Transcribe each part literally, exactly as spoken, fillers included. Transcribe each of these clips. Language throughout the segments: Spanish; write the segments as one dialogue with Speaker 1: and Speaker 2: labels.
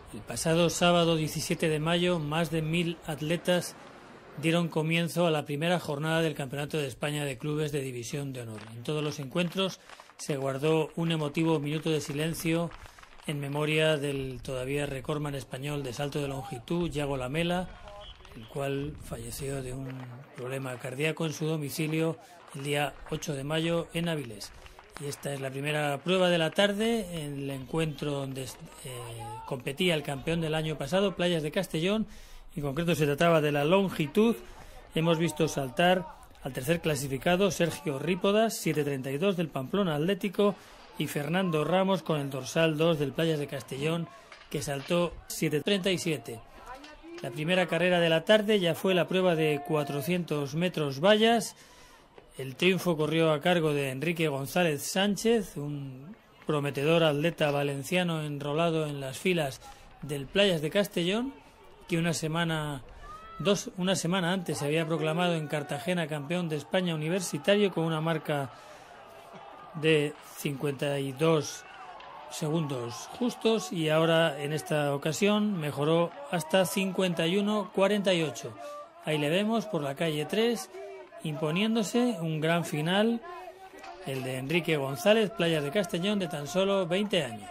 Speaker 1: El pasado sábado diecisiete de mayo, más de mil atletas dieron comienzo a la primera jornada del Campeonato de España de Clubes de División de Honor. En todos los encuentros se guardó un emotivo minuto de silencio en memoria del todavía recordman español de salto de longitud, Yago Lamela, el cual falleció de un problema cardíaco en su domicilio el día ocho de mayo en Avilés. Y esta es la primera prueba de la tarde en el encuentro donde eh, competía el campeón del año pasado, Playas de Castellón. En concreto se trataba de la longitud. Hemos visto saltar al tercer clasificado, Sergio Rípodas, siete treinta y dos del Pamplona Atlético, y Fernando Ramos con el dorsal dos del Playas de Castellón, que saltó siete treinta y siete. La primera carrera de la tarde ya fue la prueba de cuatrocientos metros vallas. El triunfo corrió a cargo de Enrique González Sánchez, un prometedor atleta valenciano enrolado en las filas del Playas de Castellón, que una semana, dos, una semana antes se había proclamado en Cartagena campeón de España universitario con una marca de cincuenta y dos segundos justos, y ahora en esta ocasión mejoró hasta cincuenta y uno cuarenta y ocho. Ahí le vemos por la calle tres, imponiéndose un gran final, el de Enrique González, Playas de Castellón, de tan solo veinte años.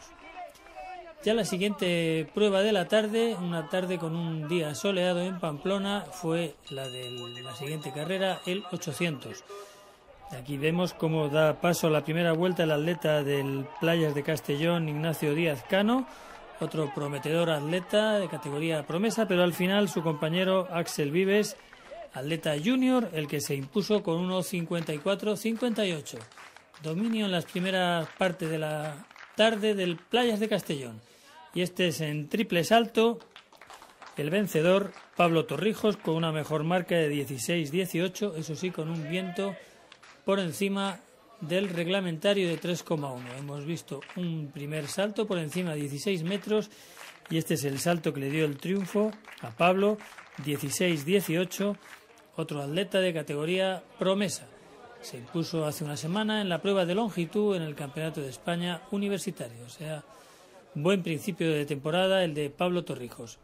Speaker 1: Ya la siguiente prueba de la tarde, una tarde con un día soleado en Pamplona, fue la de la siguiente carrera, el ochocientos. Aquí vemos cómo da paso a la primera vuelta el atleta del Playas de Castellón, Ignacio Díaz Cano, otro prometedor atleta de categoría promesa, pero al final su compañero Axel Vives, atleta junior, el que se impuso con uno cincuenta y cuatro cincuenta y ocho. Dominio en las primeras partes de la tarde del Playas de Castellón. Y este es en triple salto, el vencedor Pablo Torrijos con una mejor marca de dieciséis dieciocho, eso sí, con un viento por encima del reglamentario de tres coma uno. Hemos visto un primer salto por encima de dieciséis metros y este es el salto que le dio el triunfo a Pablo, dieciséis dieciocho, otro atleta de categoría promesa. Se impuso hace una semana en la prueba de longitud en el Campeonato de España universitario. O sea, buen principio de temporada el de Pablo Torrijos.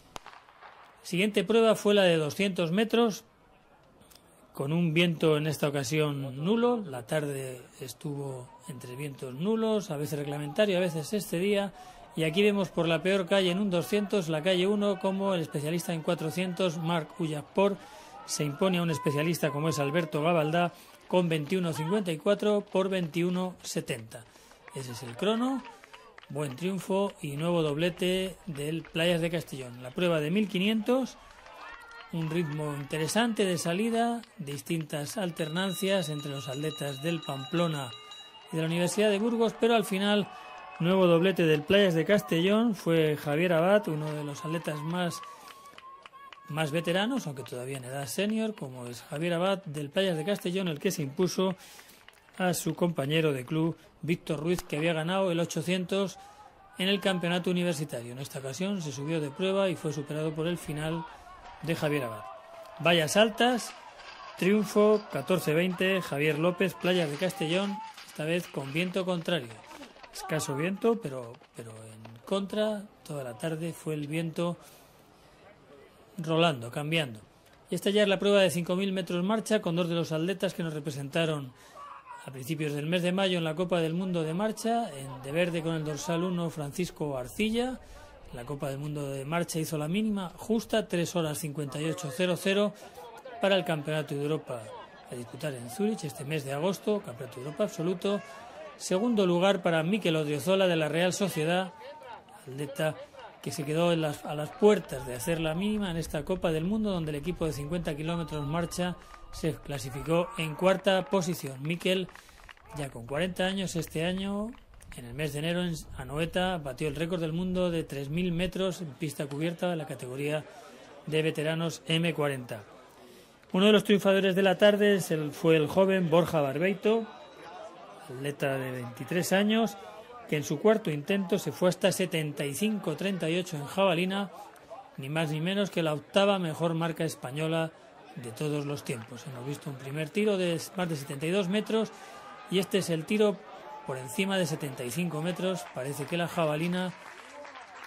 Speaker 1: Siguiente prueba fue la de doscientos metros, con un viento en esta ocasión nulo. La tarde estuvo entre vientos nulos, a veces reglamentario, a veces este día. Y aquí vemos por la peor calle en un doscientos, la calle uno, como el especialista en cuatrocientos, Marc Ullapor, se impone a un especialista como es Alberto Gabaldá con veintiuno cincuenta y cuatro por veintiuno setenta. Ese es el crono. Buen triunfo y nuevo doblete del Playas de Castellón. La prueba de mil quinientos, un ritmo interesante de salida, distintas alternancias entre los atletas del Pamplona y de la Universidad de Burgos, pero al final nuevo doblete del Playas de Castellón. Fue Javier Abad, uno de los atletas más, más veteranos, aunque todavía en edad senior, como es Javier Abad del Playas de Castellón, el que se impuso a su compañero de club Víctor Ruiz, que había ganado el ochocientos en el campeonato universitario. En esta ocasión se subió de prueba y fue superado por el final de Javier Abad. Vallas altas, triunfo catorce veinte, Javier López, Playas de Castellón, esta vez con viento contrario. Escaso viento, pero, pero en contra, toda la tarde fue el viento rolando, cambiando. Y esta ya es la prueba de cinco mil metros marcha, con dos de los atletas que nos representaron a principios del mes de mayo en la Copa del Mundo de Marcha. En de verde con el dorsal uno, Francisco Arcilla. La Copa del Mundo de Marcha hizo la mínima justa, tres horas cincuenta y ocho cero cero, para el Campeonato de Europa a disputar en Zúrich este mes de agosto, Campeonato de Europa absoluto. Segundo lugar para Mikel Odriozola de la Real Sociedad, atleta que se quedó en las, a las puertas de hacer la mínima en esta Copa del Mundo, donde el equipo de cincuenta kilómetros marcha se clasificó en cuarta posición. Mikel, ya con cuarenta años, este año, en el mes de enero, en Anoeta, batió el récord del mundo de tres mil metros en pista cubierta en la categoría de veteranos eme cuarenta. Uno de los triunfadores de la tarde es el, fue el joven Borja Barbeito, atleta de veintitrés años, que en su cuarto intento se fue hasta setenta y cinco treinta y ocho en jabalina, ni más ni menos que la octava mejor marca española de todos los tiempos. Hemos visto un primer tiro de más de setenta y dos metros y este es el tiro por encima de setenta y cinco metros. Parece que la jabalina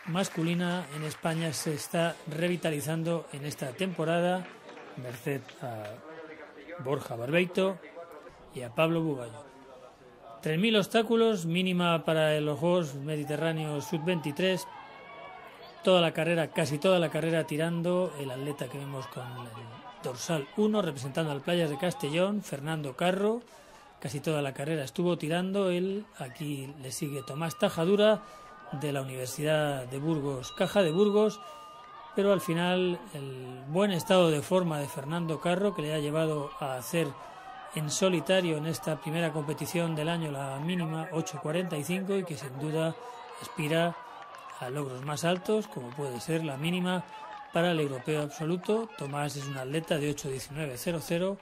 Speaker 1: masculina en España se está revitalizando en esta temporada, merced a Borja Barbeito y a Pablo Bugallo. tres mil obstáculos, mínima para los Juegos Mediterráneos sub veintitrés. Toda la carrera, casi toda la carrera tirando el atleta que vemos con el dorsal uno, representando al Playas de Castellón, Fernando Carro. Casi toda la carrera estuvo tirando él. Aquí le sigue Tomás Tajadura, de la Universidad de Burgos, Caja de Burgos, pero al final el buen estado de forma de Fernando Carro, que le ha llevado a hacer en solitario en esta primera competición del año la mínima ocho cuarenta y cinco, y que sin duda aspira a logros más altos, como puede ser la mínima para el europeo absoluto. Tomás es un atleta de ocho diecinueve cero cero,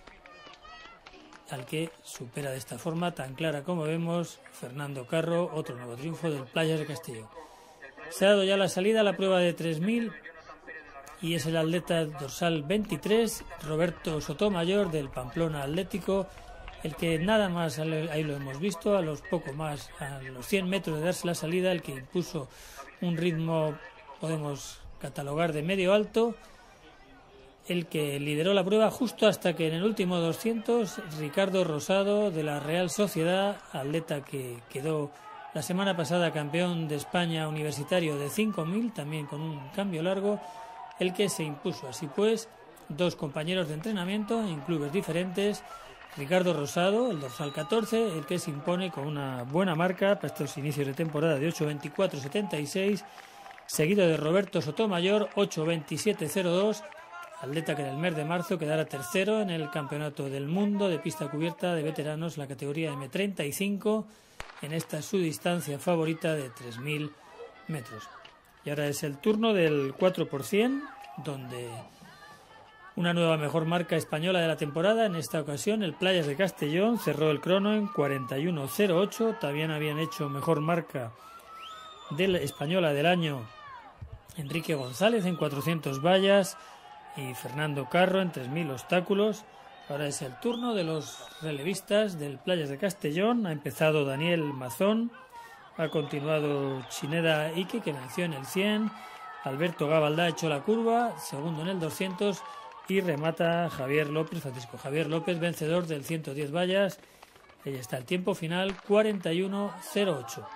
Speaker 1: al que supera de esta forma tan clara como vemos Fernando Carro, otro nuevo triunfo del Playas de Castellón. Se ha dado ya la salida a la prueba de tres mil y es el atleta dorsal veintitrés, Roberto Sotomayor, del Pamplona Atlético, el que nada más, ahí lo hemos visto, a los poco más, a los cien metros de darse la salida, el que impuso un ritmo, podemos catalogar, de medio alto, el que lideró la prueba justo hasta que en el último doscientos Ricardo Rosado, de la Real Sociedad, atleta que quedó la semana pasada campeón de España universitario de cinco mil, también con un cambio largo, el que se impuso. Así pues, dos compañeros de entrenamiento en clubes diferentes. Ricardo Rosado, el dorsal catorce, el que se impone con una buena marca para estos inicios de temporada de ocho veinticuatro setenta y seis, seguido de Roberto Sotomayor, ocho veintisiete cero dos, atleta que en el mes de marzo quedará tercero en el Campeonato del Mundo de pista cubierta de veteranos, la categoría eme treinta y cinco, en esta su distancia favorita de tres mil metros. Y ahora es el turno del cuatro por ciento, donde una nueva mejor marca española de la temporada. En esta ocasión el Playas de Castellón cerró el crono en cuarenta y uno cero ocho. También habían hecho mejor marca de la española del año Enrique González en cuatrocientos vallas y Fernando Carro en tres mil obstáculos. Ahora es el turno de los relevistas del Playas de Castellón. Ha empezado Daniel Mazón, ha continuado Chineda Ike, que venció en el cien, Alberto Gabaldá ha hecho la curva, segundo en el doscientos, y remata Javier López, Francisco Javier López, vencedor del ciento diez vallas. Ahí está el tiempo final, cuarenta y uno cero ocho.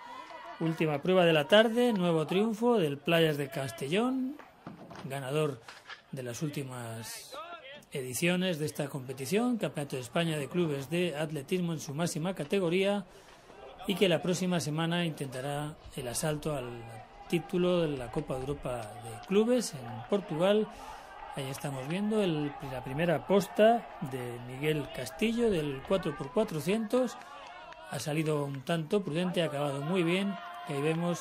Speaker 1: Última prueba de la tarde, nuevo triunfo del Playas de Castellón, ganador de las últimas ediciones de esta competición, Campeonato de España de Clubes de Atletismo en su máxima categoría, y que la próxima semana intentará el asalto al título de la Copa de Europa de Clubes en Portugal. Ahí estamos viendo el, la primera posta de Miguel Castillo del cuatro por cuatrocientos. Ha salido un tanto prudente, ha acabado muy bien. Y ahí vemos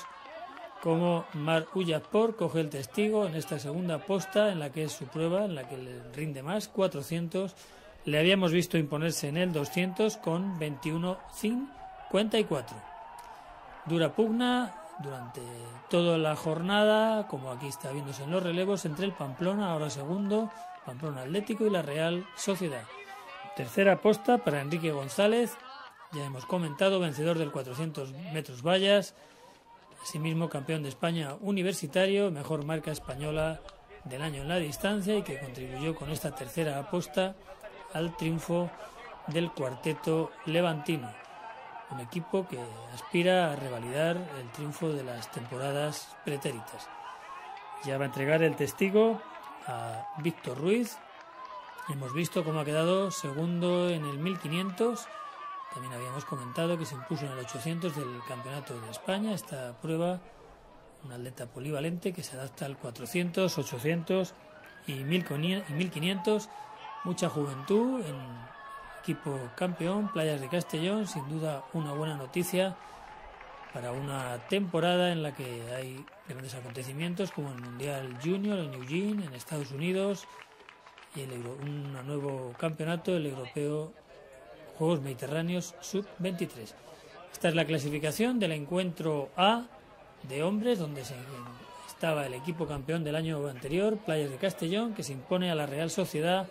Speaker 1: cómo Mar Ullapor coge el testigo en esta segunda posta, en la que es su prueba, en la que le rinde más, cuatrocientos. Le habíamos visto imponerse en el doscientos con veintiuno cincuenta y cuatro. Dura pugna durante toda la jornada, como aquí está viéndose en los relevos, entre el Pamplona, ahora segundo, Pamplona Atlético, y la Real Sociedad. Tercera posta para Enrique González, ya hemos comentado, vencedor del cuatrocientos metros vallas, asimismo campeón de España universitario, mejor marca española del año en la distancia, y que contribuyó con esta tercera aposta al triunfo del cuarteto levantino, un equipo que aspira a revalidar el triunfo de las temporadas pretéritas. Ya va a entregar el testigo a Víctor Ruiz. Hemos visto cómo ha quedado segundo en el mil quinientos. También habíamos comentado que se impuso en el ochocientos del Campeonato de España. Esta prueba, un atleta polivalente que se adapta al cuatrocientos, ochocientos y mil quinientos. Mucha juventud en equipo campeón, Playas de Castellón, sin duda una buena noticia para una temporada en la que hay grandes acontecimientos como el Mundial Junior en Eugene, en Estados Unidos, y el Euro, un nuevo campeonato, el Europeo Juegos Mediterráneos sub veintitrés. Esta es la clasificación del encuentro A de hombres, donde se estaba el equipo campeón del año anterior, Playas de Castellón, que se impone a la Real Sociedad,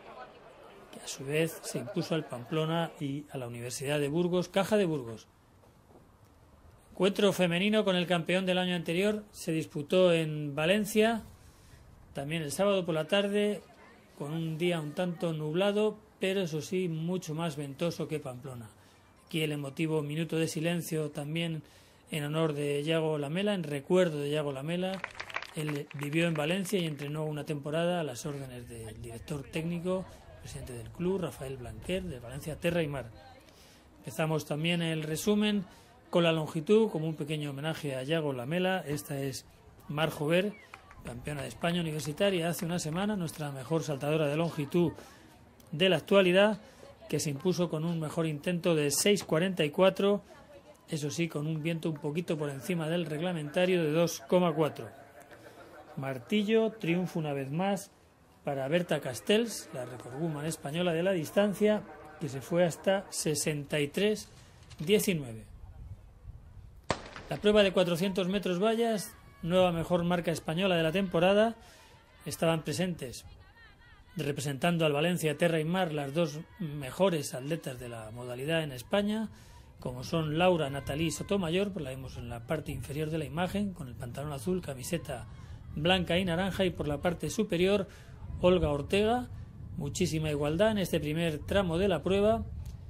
Speaker 1: que a su vez se impuso al Pamplona y a la Universidad de Burgos, Caja de Burgos. Encuentro femenino con el campeón del año anterior se disputó en Valencia, también el sábado por la tarde, con un día un tanto nublado, pero eso sí, mucho más ventoso que Pamplona. Aquí el emotivo minuto de silencio también en honor de Yago Lamela, en recuerdo de Yago Lamela. Él vivió en Valencia y entrenó una temporada a las órdenes del director técnico, presidente del club, Rafael Blanquer, de Valencia Terra y Mar. Empezamos también el resumen con la longitud, como un pequeño homenaje a Yago Lamela. Esta es Mar Jover, campeona de España universitaria hace una semana, nuestra mejor saltadora de longitud de la actualidad, que se impuso con un mejor intento de seis cuarenta y cuatro, eso sí, con un viento un poquito por encima del reglamentario de dos coma cuatro. Martillo, triunfo una vez más para Berta Castells, la recordwoman española de la distancia, que se fue hasta sesenta y tres diecinueve. La prueba de cuatrocientos metros vallas, nueva mejor marca española de la temporada. Estaban presentes, representando al Valencia Terra y Mar, las dos mejores atletas de la modalidad en España, como son Laura Natalí Sotomayor, pues la vemos en la parte inferior de la imagen, con el pantalón azul, camiseta blanca y naranja, y por la parte superior Olga Ortega. Muchísima igualdad en este primer tramo de la prueba.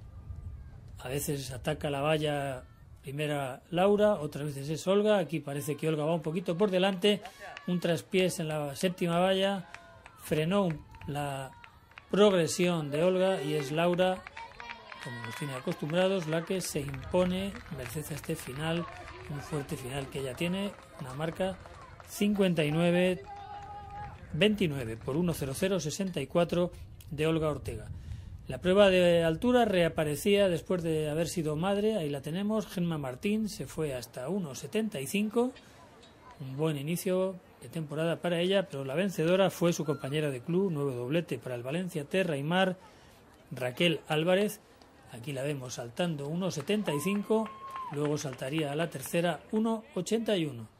Speaker 1: A veces ataca la valla primera Laura, otras veces es Olga. Aquí parece que Olga va un poquito por delante, un traspiés en la séptima valla frenó la progresión de Olga y es Laura, como nos tiene acostumbrados, la que se impone merced a este final, un fuerte final que ella tiene, una marca cincuenta y nueve veintinueve por uno cero cero sesenta y cuatro de Olga Ortega. La prueba de altura reaparecía después de haber sido madre, ahí la tenemos, Gemma Martín se fue hasta uno setenta y cinco, un buen inicio de temporada para ella, pero la vencedora fue su compañera de club, nuevo doblete para el Valencia Terra y Mar, Raquel Álvarez. Aquí la vemos saltando uno setenta y cinco, luego saltaría a la tercera uno ochenta y uno.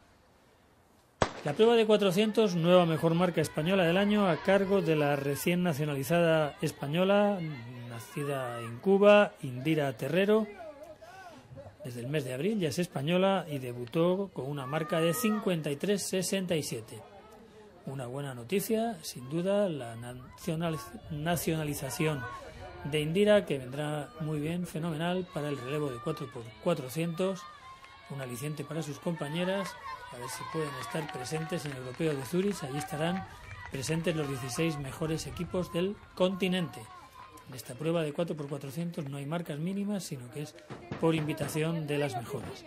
Speaker 1: La prueba de cuatrocientos, nueva mejor marca española del año, a cargo de la recién nacionalizada española, nacida en Cuba, Indira Terrero. Desde el mes de abril ya es española y debutó con una marca de cincuenta y tres sesenta y siete. Una buena noticia, sin duda, la nacional, nacionalización de Indira, que vendrá muy bien, fenomenal para el relevo de cuatro por cuatrocientos, un aliciente para sus compañeras, a ver si pueden estar presentes en el Europeo de Zúrich. Allí estarán presentes los dieciséis mejores equipos del continente. En esta prueba de cuatro por cuatrocientos no hay marcas mínimas, sino que es por invitación de las mejores.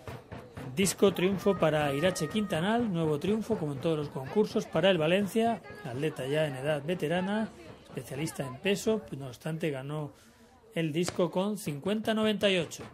Speaker 1: Disco triunfo para Irache Quintanal, nuevo triunfo como en todos los concursos para el Valencia, atleta ya en edad veterana, especialista en peso, no obstante ganó el disco con cincuenta noventa y ocho.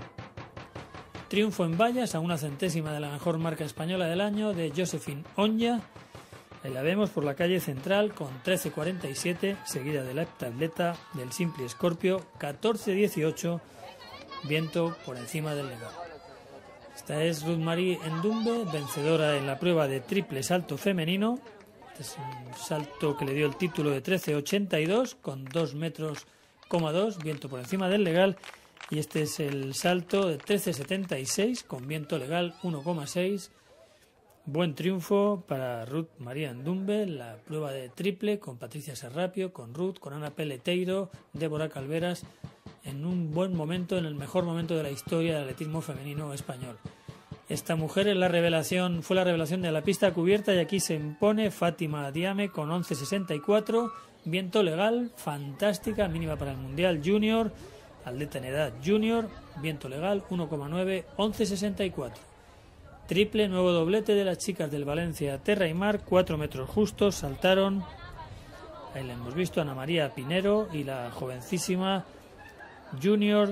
Speaker 1: Triunfo en vallas a una centésima de la mejor marca española del año de Josephine Onya. Ahí la vemos por la calle central con trece cuarenta y siete, seguida de la heptatleta del Simply Scorpio catorce dieciocho, viento por encima del legal. Esta es Ruth Marie Ndumbe, vencedora en la prueba de triple salto femenino. Este es un salto que le dio el título de trece ochenta y dos con dos metros coma dos, viento por encima del legal. Y este es el salto de trece setenta y seis con viento legal uno coma seis. Buen triunfo para Ruth María Ndumbe, la prueba de triple con Patricia Serrapio, con Ruth, con Ana Peleteiro, Débora Calveras, en un buen momento, en el mejor momento de la historia del atletismo femenino español. Esta mujer es la revelación, fue la revelación de la pista cubierta, y aquí se impone Fátima Diame con once sesenta y cuatro, viento legal, fantástica, mínima para el Mundial Junior, atleta en edad junior, viento legal uno coma nueve, once sesenta y cuatro. Triple, nuevo doblete de las chicas del Valencia Terra y Mar, cuatro metros justos, saltaron, ahí la hemos visto, Ana María Pinero y la jovencísima junior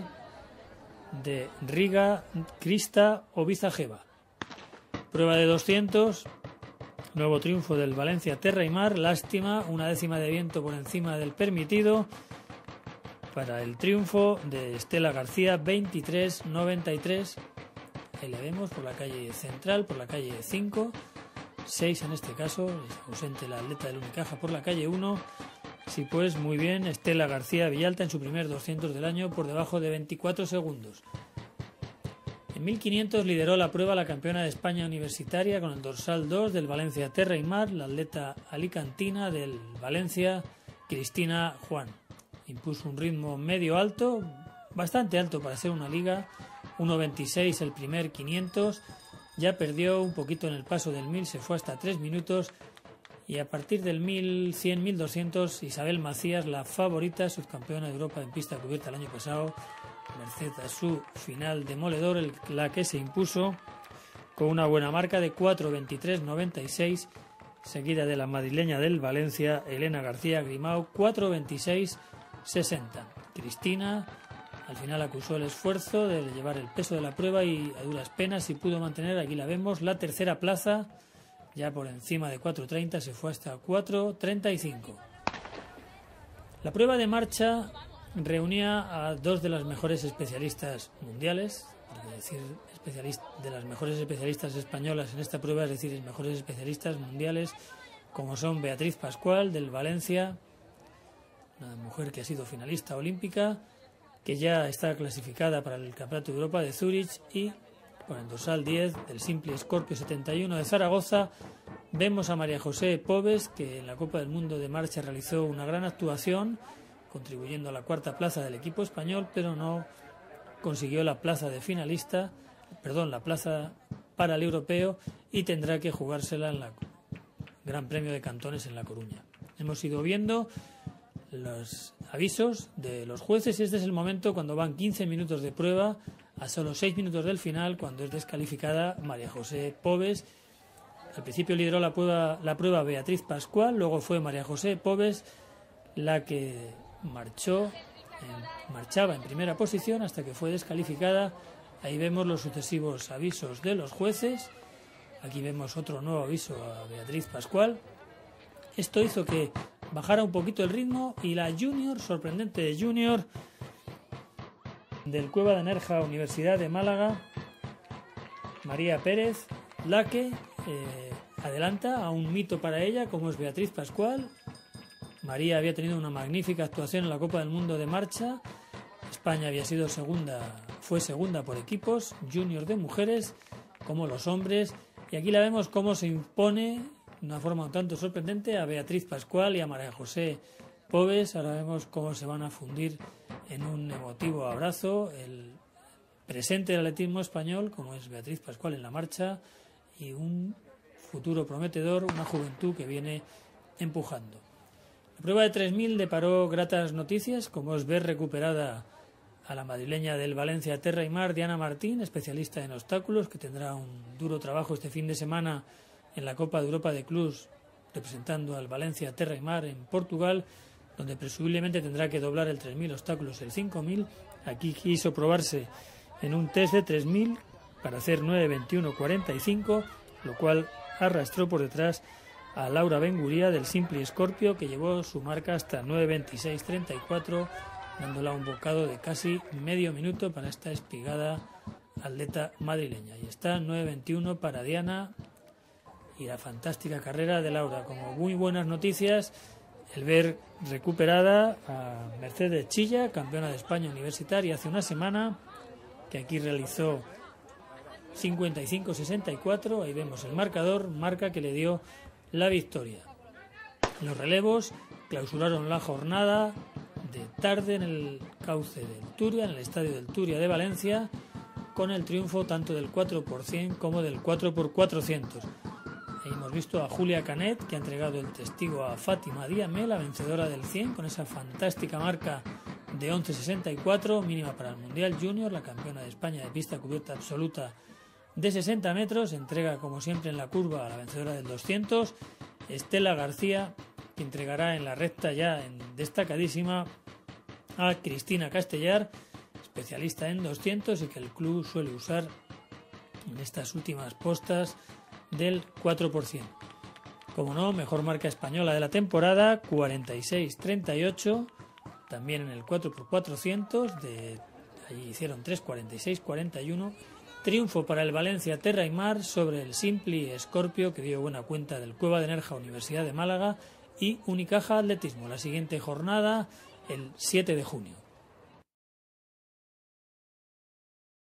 Speaker 1: de Riga, Krista Obizajeva. Prueba de doscientos, nuevo triunfo del Valencia Terra y Mar, lástima, una décima de viento por encima del permitido para el triunfo de Estela García, veintitrés noventa y tres. Ahí la vemos por la calle central, por la calle cinco, seis en este caso, es ausente la atleta del Unicaja por la calle uno. Sí, pues muy bien, Estela García Villalta en su primer doscientos del año por debajo de veinticuatro segundos. En mil quinientos lideró la prueba la campeona de España universitaria con el dorsal dos del Valencia Terra y Mar, la atleta alicantina del Valencia, Cristina Juan. Impuso un ritmo medio alto, bastante alto para ser una liga, uno veintiséis el primer quinientos, ya perdió un poquito en el paso del mil, se fue hasta tres minutos y a partir del mil cien mil doscientos Isabel Macías, la favorita, subcampeona de Europa en pista cubierta el año pasado, merced a su final demoledor, el, la que se impuso con una buena marca de cuatro veintitrés noventa y seis, seguida de la madrileña del Valencia, Elena García Grimau, cuatro veintiséis sesenta. Cristina al final acusó el esfuerzo de llevar el peso de la prueba y a duras penas si pudo mantener, aquí la vemos, la tercera plaza, ya por encima de cuatro treinta, se fue hasta cuatro treinta y cinco. La prueba de marcha reunía a dos de las mejores especialistas mundiales, es decir, especialista, de las mejores especialistas españolas en esta prueba, es decir, mejores especialistas mundiales, como son Beatriz Pascual del Valencia, una mujer que ha sido finalista olímpica, que ya está clasificada para el Campeonato de Europa de Zúrich, y con el dorsal diez del Simply Scorpio setenta y uno de Zaragoza vemos a María José Pobes, que en la Copa del Mundo de Marcha realizó una gran actuación, contribuyendo a la cuarta plaza del equipo español, pero no consiguió la plaza de finalista, perdón, la plaza para el europeo, y tendrá que jugársela en la Gran Premio de Cantones en La Coruña. Hemos ido viendo los avisos de los jueces y este es el momento cuando van quince minutos de prueba a solo seis minutos del final, cuando es descalificada María José Pobes. Al principio lideró la prueba, la prueba Beatriz Pascual, luego fue María José Pobes la que marchó, en, marchaba en primera posición hasta que fue descalificada. Ahí vemos los sucesivos avisos de los jueces. Aquí vemos otro nuevo aviso a Beatriz Pascual. Esto hizo que bajara un poquito el ritmo y la junior, sorprendente junior del Cueva de Nerja, Universidad de Málaga, María Pérez, la que eh, adelanta a un mito para ella como es Beatriz Pascual. María había tenido una magnífica actuación en la Copa del Mundo de Marcha. España había sido segunda, fue segunda por equipos, junior de mujeres como los hombres, y aquí la vemos cómo se impone de una forma un tanto sorprendente a Beatriz Pascual y a María José Pobes. Ahora vemos cómo se van a fundir en un emotivo abrazo el presente del atletismo español, como es Beatriz Pascual en la marcha, y un futuro prometedor, una juventud que viene empujando. La prueba de tres mil deparó gratas noticias, como es ver recuperada a la madrileña del Valencia Terra y Mar, Diana Martín, especialista en obstáculos, que tendrá un duro trabajo este fin de semana en la Copa de Europa de Clubs, representando al Valencia Terra y Mar en Portugal, donde presumiblemente tendrá que doblar el tres mil obstáculos, el cinco mil. Aquí quiso probarse en un test de tres mil para hacer nueve veintiuno cuarenta y cinco, lo cual arrastró por detrás a Laura Benguría del Simply Scorpio, que llevó su marca hasta nueve veintiséis treinta y cuatro, dándola un bocado de casi medio minuto para esta espigada atleta madrileña. Y está nueve veintiuno para Diana y la fantástica carrera de Laura. Como muy buenas noticias el ver recuperada a Mercedes Chilla, campeona de España universitaria hace una semana, que aquí realizó cincuenta y cinco sesenta y cuatro, ahí vemos el marcador, marca que le dio la victoria. Los relevos clausuraron la jornada de tarde en el cauce del Turia, en el estadio del Turia de Valencia, con el triunfo tanto del cuatro por cien como del cuatro por cuatrocientos. Ahí hemos visto a Julia Canet, que ha entregado el testigo a Fátima Díame, la vencedora del cien, con esa fantástica marca de once sesenta y cuatro, mínima para el Mundial Junior, la campeona de España de pista cubierta absoluta de sesenta metros, entrega como siempre en la curva a la vencedora del doscientos, Estela García, que entregará en la recta ya en destacadísima a Cristina Castellar, especialista en doscientos y que el club suele usar en estas últimas postas del cuatro por cien. Como no, mejor marca española de la temporada, cuarenta y seis treinta y ocho, también en el cuatro por cuatrocientos, de allí hicieron tres cuarenta y seis cuarenta y uno. Triunfo para el Valencia Terra y Mar sobre el Simply Scorpio, que dio buena cuenta del Cueva de Nerja Universidad de Málaga y Unicaja Atletismo. La siguiente jornada el siete de junio.